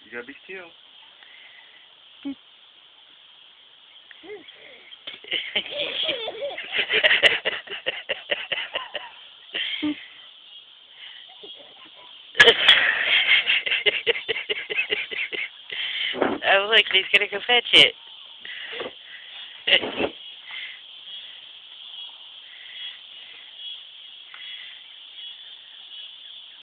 You gotta be still. Oh, look, he's gonna go fetch it.